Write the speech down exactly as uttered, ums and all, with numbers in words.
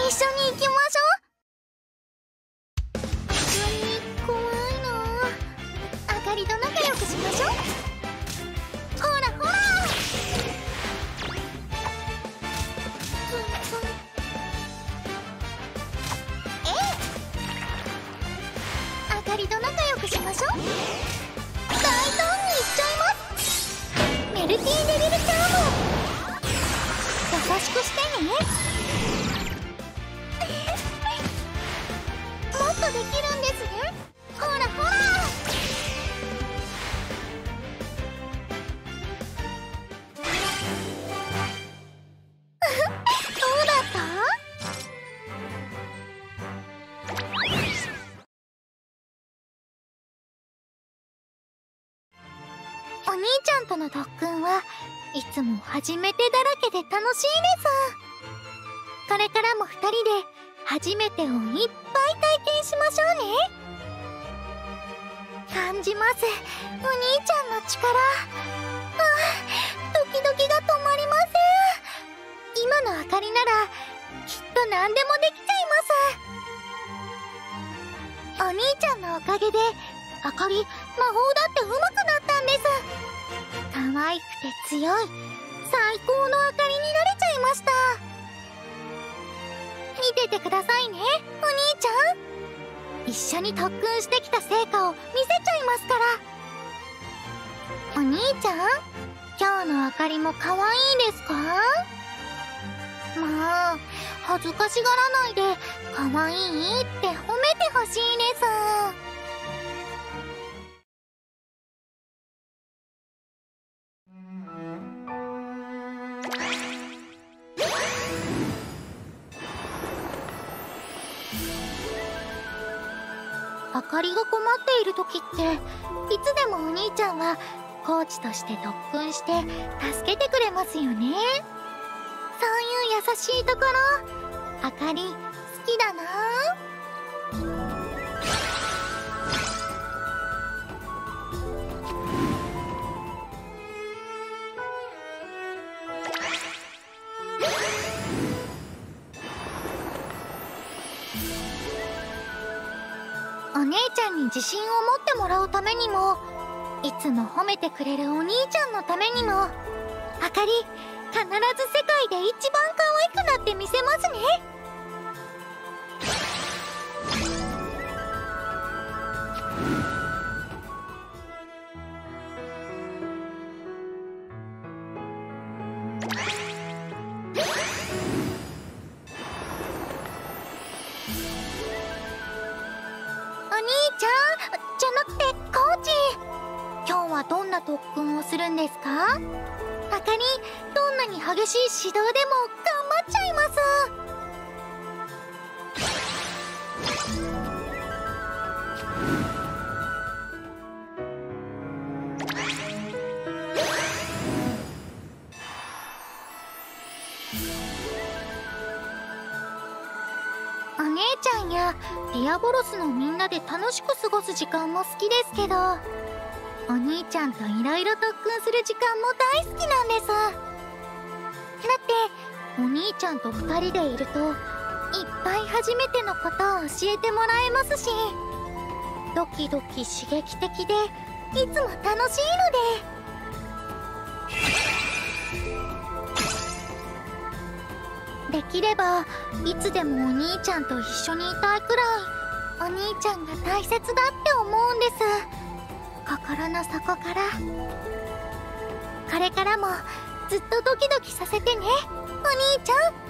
一緒に行きましょう。普通に怖いな。あかりと仲良くしましょう。ほらほら。ええ、あかりと仲良くしましょう。大胆にいっちゃいます。メルティーデビルチャーム。優しくしてね。もっとできるんですね。ほらほら。どうだった？お兄ちゃんとの特訓はいつも初めてだらけで楽しいです。これからもふたりで初めてをいっぱい体験しましょうね。感じます、お兄ちゃんの力。ああ、ドキドキが止まりません。今のあかりならきっと何でもできちゃいます。お兄ちゃんのおかげであかり魔法だって上手くなったんです。可愛くて強い最高のあかりになれちゃいました。見ててくださいね、お兄ちゃん。一緒に特訓してきた成果を見せちゃいますから。お兄ちゃん、今日のあかりも可愛いですか？まあ、恥ずかしがらないで可愛いって褒めてほしいです。あかりが困っている時っていつでもお兄ちゃんはコーチとして特訓して助けてくれますよね。そういう優しいところあかり好きだな。お姉ちゃんに自信を持ってもらうためにも、いつも褒めてくれるお兄ちゃんのためにも、あかり必ず世界で一番可愛くなってみせますね。お兄ちゃんじゃなくてコーチ、今日はどんな特訓をするんですか？あかりどんなに激しい指導でも頑張っちゃいます。お姉ちゃんやディアボロスのみんなで楽しく過ごす時間も好きですけど、お兄ちゃんといろいろ特訓する時間も大好きなんです。だってお兄ちゃんとふたりでいるといっぱい初めてのことを教えてもらえますし、ドキドキ刺激的でいつも楽しいので。できればいつでもお兄ちゃんと一緒にいたいくらいお兄ちゃんが大切だって思うんです、心の底から。これからもずっとドキドキさせてね、お兄ちゃん。